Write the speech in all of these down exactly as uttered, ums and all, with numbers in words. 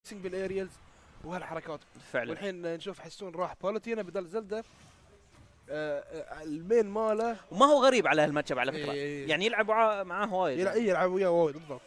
بالاريالز وهالحركات فعلا. والحين نشوف حسون راح بالوتينا بدل زلدة. آه المين ماله وما هو غريب على هالماتش على فكره. إيه يعني يلعب معاه وايد يلعب يعني. يلعب وياه وايد بالضبط.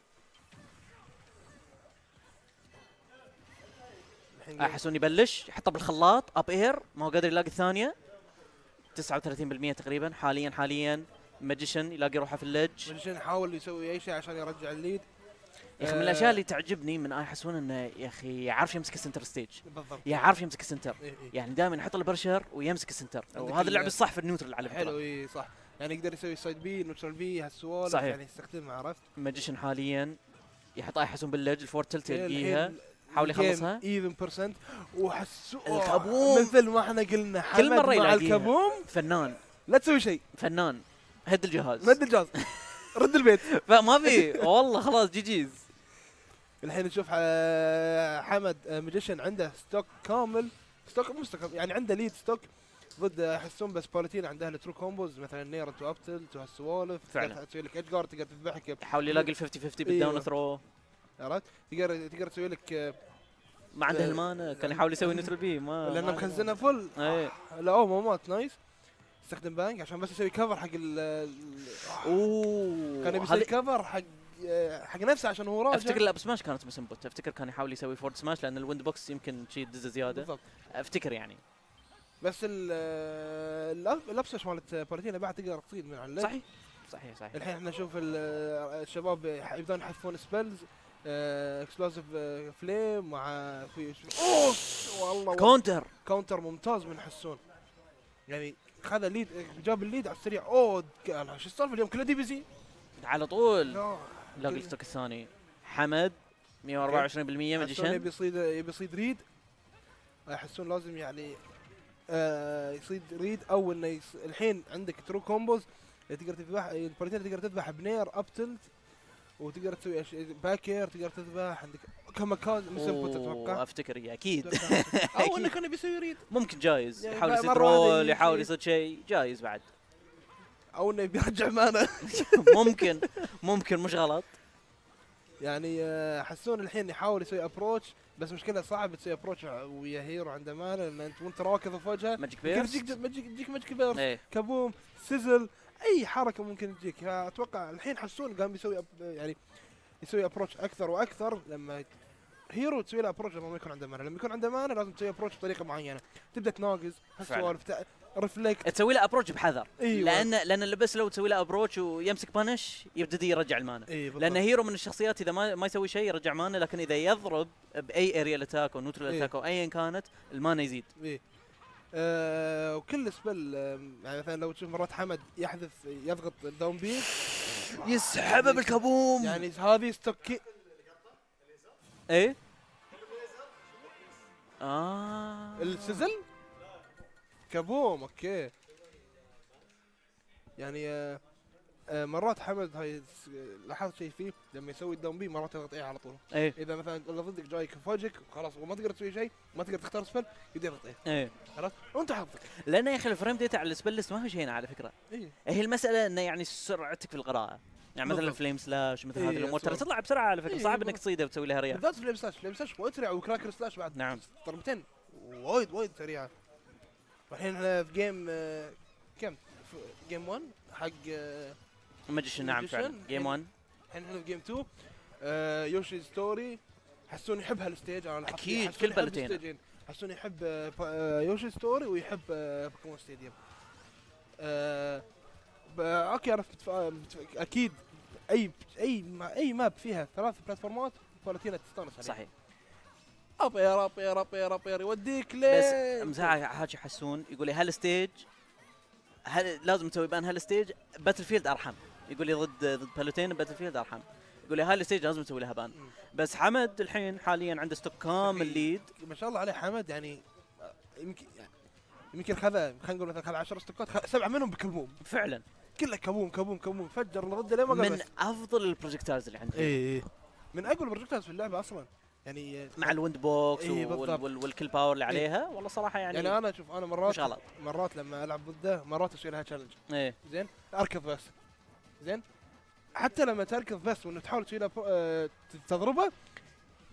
حسون يبلش يحطه بالخلاط اب اير، ما هو قادر يلاقي الثانيه. تسعة وثلاثين بالمئة تقريبا حاليا حاليا ماجيشن يلاقي روحه في الليدج. ماجيشن يحاول يسوي اي شيء عشان يرجع الليد. يا اخي من الاشياء اللي تعجبني من اي حسون انه يا اخي يعرف يمسك السنتر ستيج. بالضبط يعرف يمسك السنتر. إيه إيه. يعني دائما يحط البرشر ويمسك السنتر، وهذا اللعب الصح في النيوترال على فكره. حلو اي صح، يعني يقدر يسوي سايد بي نوترال بي هالسوالف. صحيح. يعني يستخدمها. عرفت ماجيشن حاليا يحط اي حسون بالليدج الفور تلت يلقيها حاول يخلصها ايفن بيرسنت. وحسوا الكابوم مثل ما احنا قلنا كل مره مع يلاقيها. الكابوم فنان لا تسوي شيء، فنان. هد الجهاز مد الجهاز رد البيت. فما في والله خلاص جي جيز. الحين نشوف حمد ماجيشن عنده ستوك كامل، ستوك مو ستوك يعني عنده ليد ستوك ضد حسون. بس بالوتينا عندها الترو كومبوز مثلا نير تو ابتل تو هالسوالف. فعلا تسوي لك ادجار تقدر تذبحك. يحاول يلاقي ال خمسين خمسين بالداون ثرو. عرفت تقدر تقدر تسوي لك. ما عنده المانا كان يحاول يسوي نيوترال بي ما لانه مخزنها فل. ايه لا اوه ما مات نايس. استخدم بانك عشان بس يسوي كفر حق ال اوه كان يسوي كفر حق حق نفسه عشان هو راجع. افتكر لا بسماش كانت بس انبوت. افتكر كان يحاول يسوي فورد سماش لان الويند بوكس يمكن شيء دز زياده. بالضبط. افتكر يعني. بس اللبسه مالت بالوتينا بعد تقدر تصيد من على الليل. صحيح صحيح صحيح. الحين احنا نشوف الشباب يبدون يحذفون سبيلز اكسبلوسيف فليم مع في اوه والله كونتر كاونتر ممتاز من حسون. يعني خذ الليد جاب الليد على السريع. اوه قال شو السالفه اليوم كله دي بي سي على طول. لاقي الستوك الثاني حمد مئة وأربعة وعشرين بالمئة ماجيشن. يبي يصيد يبي يصيد ريد. يحسون لازم يعني آه يصيد ريد او انه يص... الحين عندك ترو كومبوز تقدر تذبح البارتينا تقدر تذبح بنير اب تلت وتقدر تسوي باكير تقدر تذبح عندك كمكان مسبوت اتوقع. افتكر إيه اكيد. او انه كان بيسوي ريد ممكن جايز يعني يحاول يصيد مرة رول يحاول يصيد شيء جايز بعد. او انه بيرجع مانا. ممكن ممكن مش غلط. يعني آه، حسون الحين يحاول يسوي ابروتش بس مشكلة صعب تسوي ابروتش ويا هيرو عنده مانا لان انت وانت راكض في وجهه ماجيك بيرس يجيك يجيك ماجيك بيرس ايه. كابوم سيزل اي حركه ممكن تجيك. اتوقع الحين حسون قام يسوي أب يعني يسوي ابروتش اكثر واكثر لما هيرو تسوي له ابروتش لما ما يكون عنده مانا. لما يكون عنده مانا لازم تسوي ابروتش بطريقه معينه تبدا تناقز هالسوالف ريفلكت تسوي له ابروتش بحذر. أيوة. لان لان اللي بس لو تسوي له ابروتش ويمسك بانش يبتدي يرجع المانا. أيوة لان هيرو من الشخصيات اذا ما ما يسوي شيء يرجع مانا، لكن اذا يضرب باي اريال اتاك او نوترال أيوة. اتاك او ايا كانت المانا يزيد. إيه. آه وكل سبل آه يعني مثلا لو تشوف مرات حمد يحذف يضغط الداون بي يسحبه بالكابوم. يعني هذه ستوكي ايه اه السزل كابوم اوكي. يعني آه آه مرات حمد هاي لاحظت شيء فيه لما يسوي الداون بي مرات يضغط ايه على طول. ايه اذا مثلا اللي ضدك جايك في وجهك خلاص وما تقدر تسوي شيء ما تقدر تختار سبل يبدا يضغط ايه. ايه خلاص وانت حظك. لان يا اخي الفريم ديتا على السبلست ما هو شيء على فكره. ايه هي المساله انه يعني سرعتك في القراءه. يعني مثلا بالضبط. فليم سلاش مثل إيه هذه الامور ترى صح. تطلع بسرعه على فكره. إيه صعب انك بالضبط. تصيدها وتسوي لها رياح. بالذات فليم سلاش فليم سلاش وايد سريع وكراكر سلاش بعد نعم ضربتين وايد وايد سريعه. والحين احنا في جيم آه كم جيم واحد حق آه ماجيشن. نعم فعلا جيم واحد. الحين احنا في جيم اثنين آه يوشي ستوري. حسون يحب هالستيج انا اكيد كل بالوتينا. حسون يحب آه يوشي ستوري ويحب آه بوكيمون ستاديوم. آه اوكي عرفت اكيد اي اي ما اي ماب فيها ثلاث بلاتفورمات بالوتينا تستانس عليها. صحيح. ابير ابير ابير ابير يوديك ليه. بس مساعة حاجه حسون يقول لي هالستيج هل لازم تسوي بان هالستيج باتل فيلد ارحم. يقول لي ضد ضد بالوتينا باتل فيلد ارحم. يقول لي هالستيج لازم تسوي لها بان. بس حمد الحين حاليا عنده ستوك كامل ليد ما شاء الله عليه حمد. يعني يمكن يعني يمكن خذ خلينا نقول مثلا خذ عشر ستوكات سبعه منهم بكلموم فعلا. كله كبوم كبوم كبوم فجر اللي ضده ليه ما من افضل البروجكتايلز اللي عنده. اي من اقوى البروجكتايلز في اللعبه اصلا. يعني مع الويند بوكس إيه وال وال والكل باور اللي عليها. والله صراحه يعني يعني انا اشوف انا مرات مش غلط. مرات لما العب ضده مرات اسوي لها تشالنج. ايه زين اركض بس زين حتى لما تركض بس وانه تحاول تسوي لها أه تضربه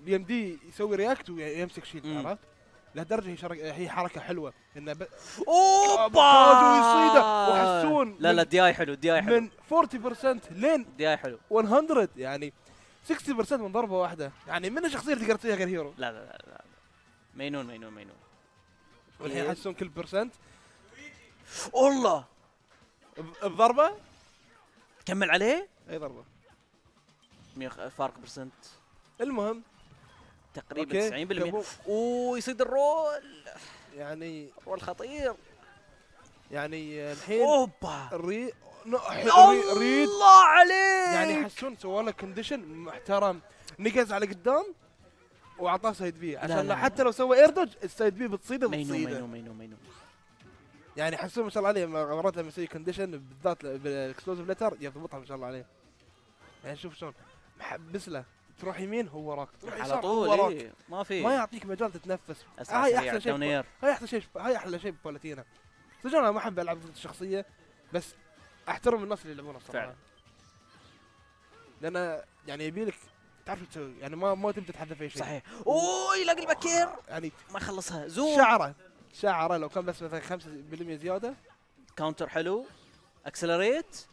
بي ام دي يسوي رياكت ويمسك شيلد، مم. عرفت؟ لهالدرجه هي شرك... هي حركه حلوه انه ب... اوبا ويصيده وحسون لا لا من- الدي اي حلو الدي اي حلو من أربعين بالمئة لين الدي اي حلو مية يعني ستين بالمئة من ضربه واحده، يعني من الشخصيه اللي تقدر تسويها غير هيرو. لا لا لا, لا. مينون مينون مينون والحين حسون كل برسنت والله ب- بضربه كمل عليه اي ضربه. مية خ- فارق برسنت المهم تقريبا أوكي، تسعين بالمية كابو. اوه يصيد الرول يعني الرول خطير يعني الحين اوبا الري نو- ري- ريد الله عليك يعني حسون سوى له كونديشن محترم، نقز على قدام واعطاه سايد بي عشان لا، لو لا. حتى لو سوى ايردوج السايد بي بتصيده مينو بتصيده. مينو مينو مينو يعني حسون ما شاء الله عليه مرات لما يسوي كونديشن بالذات بالاكسكلوزيف ليتر يضبطها ما شاء الله عليه. يعني شوف شلون محبس له، تروح يمين هو وراك، تروح على يسار طول هو وراك، إيه. ما في ما يعطيك مجال تتنفس. اسرع هاي سريع احسن شيء داونير هاي احلى شيء هاي احلى شيء ببولتينا. صدق انا ما احب العب الشخصيه بس احترم الناس اللي يلعبونها الصراحه. فعلا. لان يعني يبي لك تعرف شو تسوي، يعني ما ما تبي تتحدى في شيء. صحيح اوه يلاقي البكير يعني ما يخلصها زوم شعره شعره لو كان بس مثلا خمسة بالمئة زياده كاونتر حلو اكسلريت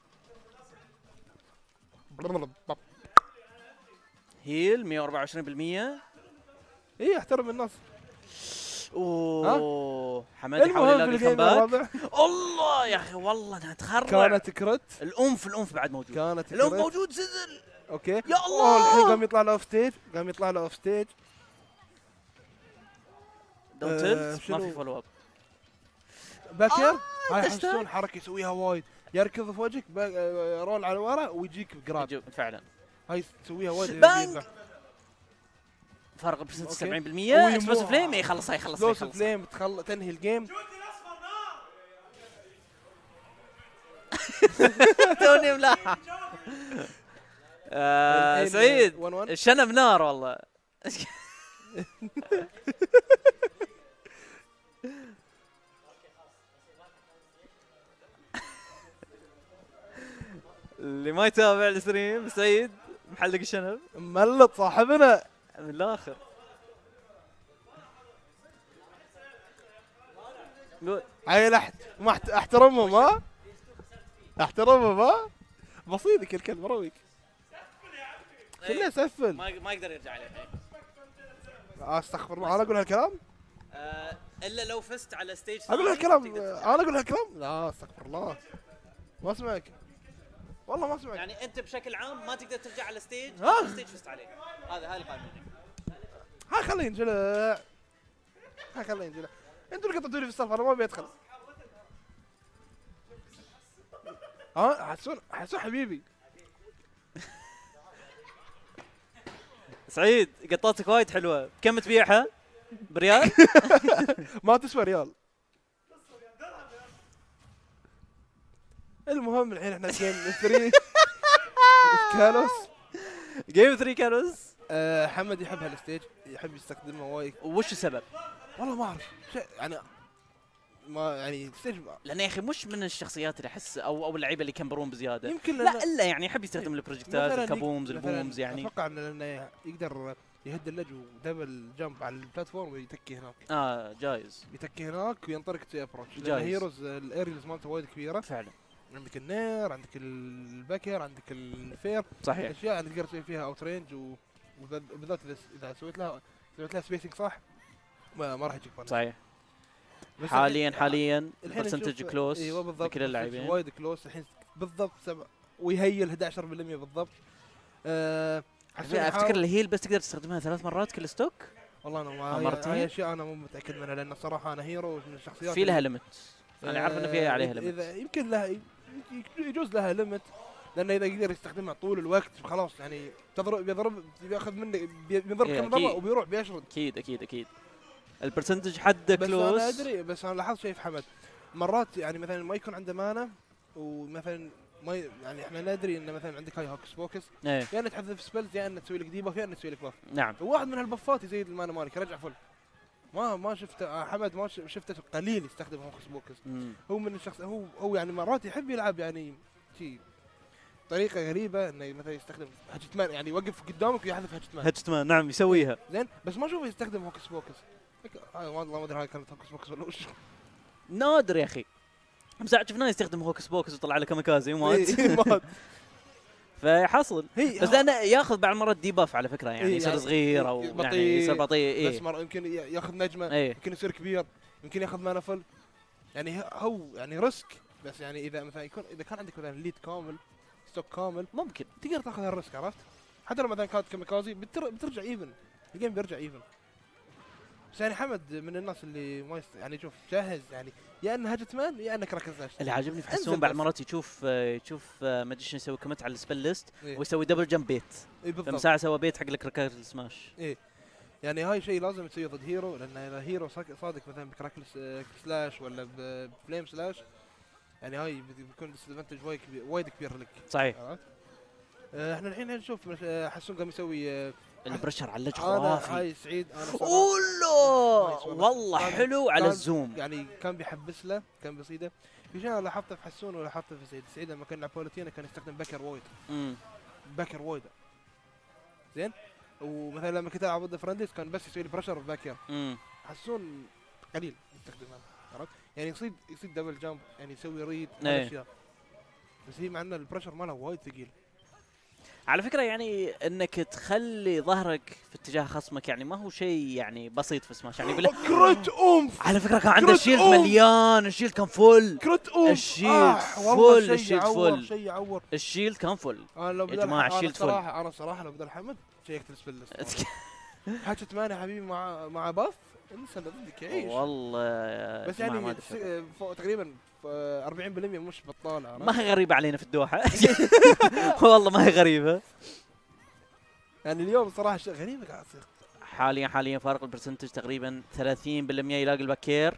هيل مية وأربعة وعشرين بالمية اي احترم الناس. اوه حمد يحاول المهم يلاقي في الجيم الكمباك الرابع الله يا اخي والله انها تخرع كانت كرت الانف الانف بعد موجود كانت الانف كرت موجود سزل اوكي يا أوه، الله الحين قام يطلع له اوف ستيج قام يطلع له اوف ستيج دون آه، تلت ما شنو؟ في فولو اب باكر هاي تشتاق. حسون حركه يسويها وايد، يركض في وجهك با- آه، رول على ورا ويجيك جراب. يجو- فعلا هاي تسويها وايد. بانج. فرق برسنت أوكي. سبعين بالمية ويمو- اكسبلوسيف فليم يخلص يخلص لوس يخلص فليم تخل... تنهي الجيم. توني ملاحظ آه، الحين سعيد واحد واحد. الشنب نار والله اللي ما يتابع الستريم سعيد محلق الشنب ملط صاحبنا من الاخر قول عيل أحت... ما أحت... احترمهم ها احترمهم ها بسيطك الكلب رويك خليه يسفل. ما ما يقدر يرجع عليه آه، استغفر الله انا اقول هالكلام آه، الا لو فزت على ستيج اقول هالكلام انا اقول هالكلام لا استغفر الله ما اسمعك والله ما اسمعك. يعني انت بشكل عام ما تقدر ترجع على ستيج ها؟ على ستيج فزت عليه هذا هذا القانون ها خليه ينجلع ها خليه ينجلع انتوا اللي قطعتوني في السالفه انا ما ابي ادخل. ها حسون حسون حبيبي سعيد قطاتك وايد حلوه بكم تبيعها؟ بريال؟ ما تسوى ريال. المهم الحين احنا جيم ثلاثة كالوس. جيم ثلاثة كالوس أه حمد يحب هالستيج يحب يستخدمه وايد. وش السبب؟ والله ما اعرف شيء يعني ما يعني ستيج ما- لانه يا اخي مش من الشخصيات اللي احس او او اللعيبه اللي يكمبرون بزياده يمكن لا لأنه- الا يعني يحب يستخدم البروجكتات مثلاً الكابومز مثلاً البومز يعني اتوقع انه لانه يقدر يهد اللج ودبل جمب على البلاتفورم ويتكي هناك اه جايز يتكي هناك وينطلق تسوي ابروتش. لان جايز. هيروز الاريلز مالته وايد كبيره، فعلا عندك النير عندك البكر عندك الفير صحيح اشياء تقدر تسوي فيها اوت رينج وبالذات اذا اذا سويت لها سويت لها سبيسنج صح ما, ما راح يجيك بونس. صحيح بس حاليا الحين- حاليا الحين برسنتج نشوف- كلوس ايوه بالضبط لكل اللاعبين وايد كلوس الحين بالضبط سبع ويهيل احد عشر بالمئة بالضبط. أه حسون افتكر يحاول- الهيل بس تقدر تستخدمها ثلاث مرات كل ستوك والله انا أو ما مرتين؟ هاي اشياء انا مو متاكد منها لان الصراحه انا هيرو من الشخصيات في لها ليمت انا عارف انه فيها آه، عليها إذا- ليمت اذا يمكن لها ي- يجوز لها ليمت لانه اذا يقدر يستخدمها طول الوقت خلاص يعني تضرب بيضرب بياخذ منك بي- بيضرب إيه، كم ضربه أكيد. وبيروح بيشرد. اكيد اكيد اكيد البرسنتج حده بس كلوس انا ادري بس انا لاحظت شيء في حمد مرات يعني مثلا ما يكون عنده مانا ومثلا ما ي- يعني احنا ندري ان مثلا عندك هاي هوكس بوكس ايه يا انك تحذف سبيلز يا انك تسوي لك ديباف يا انك تسوي لك باف. نعم وواحد من هالبفات يزيد المانا مالك رجع فل. ما ما شفت آه، حمد ما ش- شفته قليل يستخدم هوكس بوكس. مم. هو من الشخص هو هو يعني مرات يحب يلعب يعني شي طريقه غريبه انه مثلا يستخدم هجتمان، يعني يوقف قدامك ويحذف هجتمان. هجتمان نعم يسويها زين بس ما اشوفه يستخدم هوكس بوكس. هاي والله ما ادري هاي كانت هوكس بوكس ولا وش. نادر يا اخي. مساعد شفناه يستخدم هوكس بوكس وطلع له كاميكازي ومات. إيه، مات. فيحصل هي بس لانه ياخذ بعض المرات ديباف على فكره، يعني إيه يصير يعني صغير او بطيء، يعني يصير بطيء. بس ايه مرة يمكن ياخذ نجمه، ايه يمكن يصير كبير، يمكن ياخذ مانا فل. يعني هو يعني ريسك، بس يعني اذا مثلا يكون اذا كان عندك مثلا ليد كامل ستوك كامل ممكن. تقدر تاخذ هالريسك، عرفت؟ حتى لو مثلا كانت كاميكازي بتر... بترجع ايفن، الجيم بيرجع ايفن. بس يعني حمد من الناس اللي ما يست... يعني شوف جاهز، يعني يا انه هجتمان يا انك ركزت. اللي عاجبني في حسون انزل بعد بس. مرات يشوف يشوف ماجيشن يسوي كومنت على السبل ليست إيه. ويسوي دبل جمب بيت. إيه بالضبط. فمساعد سوى بيت حق لك ركاز السماش. ايه يعني هاي شيء لازم تسويه ضد هيرو، لان اذا هيرو صادق مثلا بكراك سلاش ولا بفليم سلاش، يعني هاي بيكون ديسادفانتج وايد كبير، وايد كبير لك. صحيح. عرفت؟ آه احنا الحين نشوف حسون قام يسوي آه البريشر على اللج انا خرافي. هاي سعيد انا صراحة اوه والله كان- حلو على كان- الزوم. يعني كان بيحبس له، كان بيصيده. في شيء انا لاحظته في حسون ولاحظته في سعيد، سعيد لما كان يلعب بوليتينا كان يستخدم باكر وايد، امم باكر وايد. زين؟ ومثلا لما كنت العب ضد فرنديس كان بس يسوي لي بريشر باكر. امم حسون قليل يستخدمها، عرفت؟ يعني يصيد يصيد دبل جامب، يعني يسوي ريد ايه. اشياء. بس هي مع ان البريشر ماله وايد ثقيل. على فكره يعني انك تخلي ظهرك في اتجاه خصمك يعني ما هو شيء يعني بسيط في سماش، يعني يقول لك كرت اومف، على فكره كان عنده كرت الشيلد أوم. مليان، الشيلد كان فل. كرت اومف الشيلد آه والله فل، شيء الشيلد يعور، فل. شيء يعور. الشيلد كان فل. انا لو يا بدل جماعة انا الشيلد فل. صراحه انا صراحه لو بدل حمد شيكت السبل ليست. حاجه مان يا حبيبي مع مع باف انسى اللي ضدك يعيش. والله يا بس جماعة ما يعني أدري. س- فوق تقريبا ف- أربعين بالمئة مش بطاله، عرفت؟ ما هي غريبة علينا في الدوحة. والله ما هي غريبة. يعني اليوم صراحه شيء غريب قاعد يصير. حاليا حاليا فارق البرسنتج تقريبا ثلاثين بالمئة يلاقي الباكير.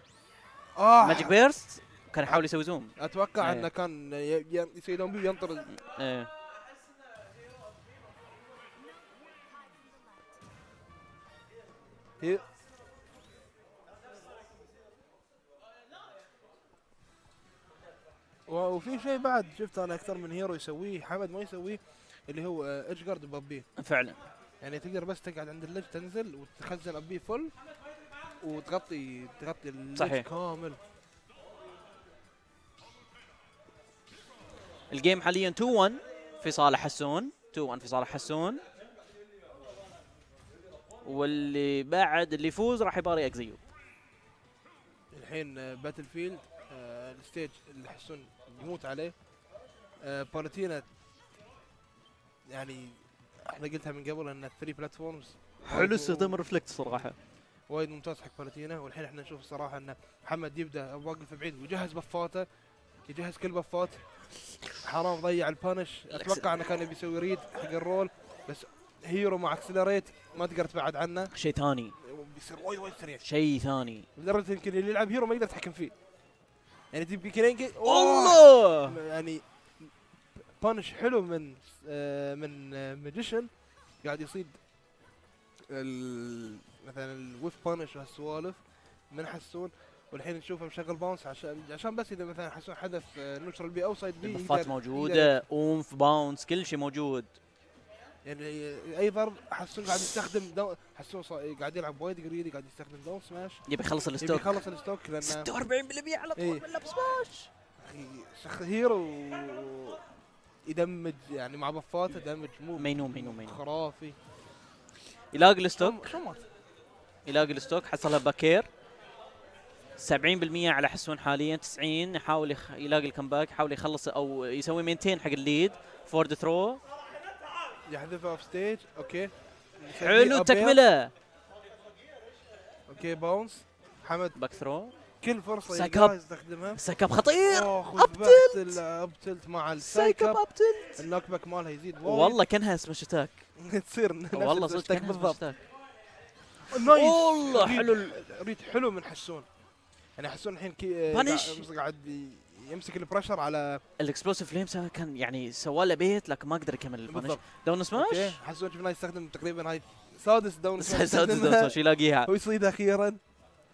اه ماجيك بيرست كان يحاول يسوي زوم. اتوقع ايه. انه كان ي- ي- يسوي دون بي وينطر. ايه هي وفي شيء بعد شفت انا اكثر من هيرو يسويه حمد ما يسويه، اللي هو ايدج جارد بابي. فعلا. يعني تقدر بس تقعد عند اللج تنزل وتخزن ابي فل وتغطي تغطي اللج صحيح. كامل. الجيم حاليا اثنين واحد في صالح حسون، اثنين واحد في صالح حسون. واللي بعد اللي يفوز راح يباري اكزيو. الحين باتل فيلد آه الستيج اللي حسون يموت عليه. آه بالوتينا يعني احنا قلتها من قبل ان الثري بلاتفورمز حلو استخدام الرفلكت صراحه. وايد ممتاز حق بالوتينا. والحين احنا نشوف الصراحه ان محمد يبدا واقف بعيد ويجهز بفاته، يجهز كل بفات. حرام ضيع البانش. اتوقع انه كان يبي يسوي ريد حق الرول، بس هيرو مع اكسلريت ما تقدر تبعد عنه، شيء ثاني، بيصير وايد وايد سريع شيء ثاني لدرجه يمكن اللي يلعب هيرو ما يقدر يتحكم فيه. يعني تبي كرينج والله يعني بانش حلو من آه من آه ماجيشن قاعد يصيد ال- مثلا الويف بانش وهالسوالف من حسون. والحين نشوفه مشغل باونس عشان عشان بس اذا مثلا حسون حذف نوترال بي او سايد بي البفات موجوده، اومف باونس كل شيء موجود. يعني اي ضرب حسون قاعد يستخدم دو... حسون صا... قاعد يلعب وايد قريدي، قاعد يستخدم داون سماش، يبي يخلص يبي الستوك. يخلص الستوك لان ستة وأربعين بالمئة على طول إيه. من لعب سماش. اخي شخ هيرو يدمج يعني مع بفاته دمج مو مينو مينو مينو خرافي. يلاقي الستوك، شو مات يلاقي الستوك، حصلها باكير سبعين بالمئة على حسون حاليا، تسعين يحاول يخ... يلاقي الكمباك، يحاول يخلص او يسوي مينتين حق الليد. فورد ثرو يحذفها اوف ستيج. اوكي حلو التكمله. اوكي باونس حمد باك ثرو كل فرصه سايك يلقاها اب. يستخدمها. سايكاب خطير. اوه خذ أبتلت. بحت الابتلت مع سايك اب السايكاب. ابتلت. النوك باك مالها يزيد وايد. والله كانها سماش اتاك. تصير نفس والله صدق الستاك كانها سماش بالضبط. اتاك. نايس والله ريد- حلو ال- ريد حلو من حسون. يعني حسون الحين كي بانش. قاعد- قاعد ي- يمسك البريشر على الاكسبلوسيف فليم سوا كان يعني سوى له بيت لكن ما قدر يكمل البانش. بالضبط. داون سماش. اوكي حسون شفناه يستخدم تقريبا هاي سادس داون سماش سادس يستخدمها داون سماش يلاقيها. ويصيد اخيرا.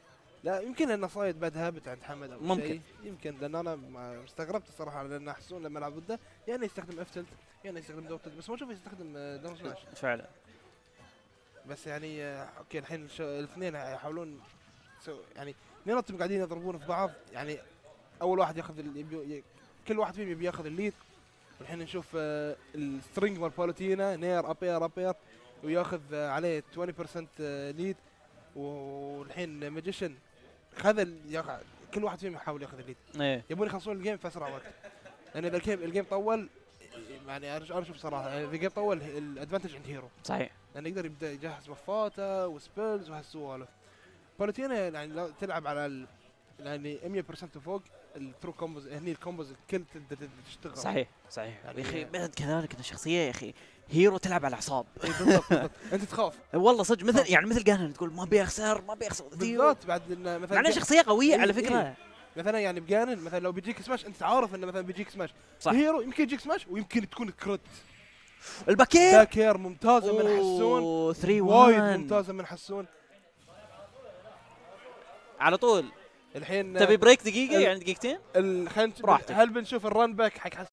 لا يمكن انه صايد باد هابت عند حمد او ممكن. شيء، يمكن لان انا ما استغربت الصراحه لان احسون لما العب ضده يعني يستخدم افتلت يعني يستخدم دوتد بس ما اشوفه يستخدم داون سماش. فعلا. بس يعني آه، اوكي الحين الاثنين يحاولون سو يعني اثنيناتهم قاعدين يضربون في بعض يعني اول واحد ياخذ ال- يبي- كل واحد فيهم يبي ياخذ الليد. الحين نشوف آه، السترينج مال بالوتينا نير ابير ابير وياخذ آه، عليه عشرين بالمئة آه، ليد. والحين ماجيشن خذ ال- ياخ- كل واحد فيهم يحاول ياخذ الليد، ايه يبون يخلصون الجيم في اسرع وقت. لان اذا الجيم الجيم طول يعني انا اشوف صراحه اذا الجيم طول الادفانتج عند هيرو، صحيح. لانه يقدر يبدا يجهز بفاته وسبيلز وهالسوالف. بالوتينا يعني لو تلعب على ال يعني مية بالمئة وفوق الثرو كومبوز هني الكومبوز الكل تبدا تشتغل. صحيح صحيح يعني يا اخي بعد كذلك انه شخصيه يا اخي هيرو تلعب على الاعصاب. إيه بالضبط بالضبط. انت تخاف والله صدق مثل خلاص. يعني مثل جاهن تقول ما بيخسر ما بيخسر بالضبط بعد إن مثلا معناه جا- شخصيه قويه إيه على إيه. فكره. مثلا يعني بجانن مثلا لو بيجيك سماش انت عارف انه مثلا بيجيك سماش صح. هيرو يمكن يجيك سماش ويمكن تكون كروت. الباكير باكير ممتازه من حسون أوه، ثري وايد واحد. ممتازه من حسون. على طول. الحين تبي بريك دقيقه ال- يعني دقيقتين؟ ال- خلينا نشوف- براحتك. هل بنشوف الرن باك حق